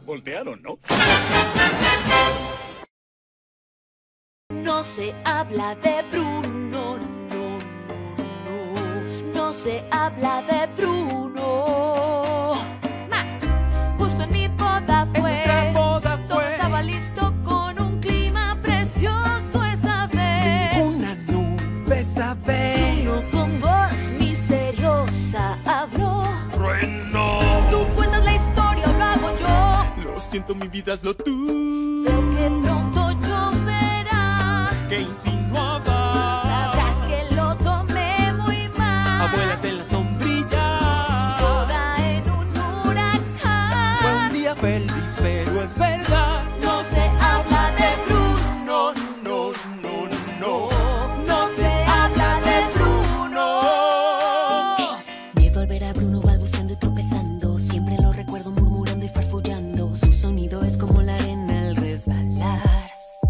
Voltearon, ¿no? No se habla de Bruno, no, no, no se habla de Bruno. Más, justo en mi boda fue, nuestra boda todo fue. estaba listo con un clima precioso esa vez. Una nube esa vez. Bruno con voz misteriosa habló. ¡Trueno! Tú cuentas la historia o lo hago yo. Lo siento, mi vida, hazlo tú. Sé que pronto lloverá. Que insinuaba. Sabrás que lo tomé muy mal. Abuélate en la sombrilla. Boda en un huracán. Fue un día feliz, pero es verdad. No se habla de Bruno, No, no, no. no se habla de Bruno. Miedo al ver a Bruno balbuceando y tropezando. Siempre lo recuerdo murmurando y farfullando. Su sonido es como la arena al resbalar.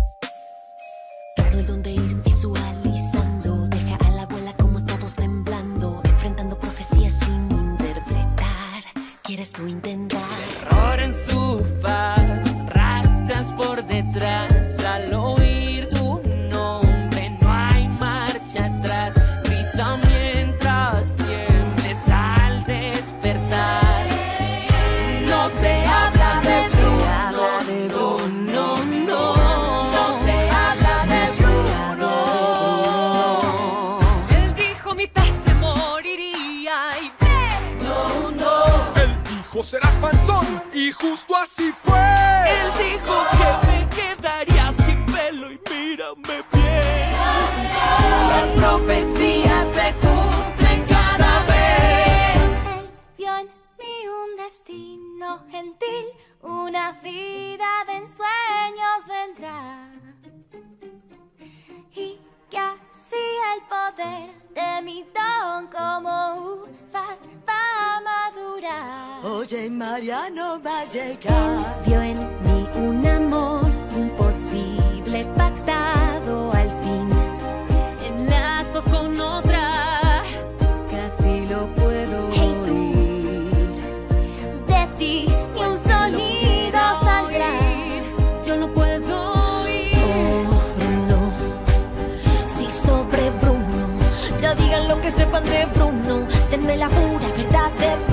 Raro el don de ir visualizando. Deja a la abuela como todos temblando. Enfrentando profecías sin interpretar. ¿Quieres tú intentar? Terror en su faz, ratas por detrás. Al oír tu nombre no hay marcha atrás. Grita mientras tiembles al despertar. No se habla de Bruno, no, no, no se habla de Bruno. Él dijo mi pez se moriría y ve. No, no. Él dijo serás panzón y justo así fue. Él dijo que me quedaría sin pelo y mírame bien. Las profecías se cumplen cada vez. Él vio en mí un destino gentil, una vida de ensueños vendrá. Y que así el poder de mi don como uvas va a madurar. Oye, Mariano va a Él llegar. vio en mí un amor imposible, pactado al fin. En lazos con otra, casi lo puedo Hey, tú. oír. De ti ni un sonido saldrá. Yo lo puedo oír. Oh, Bruno, sí, sobre Bruno. Ya digan lo que sepan de Bruno. Denme la pura verdad de Bruno.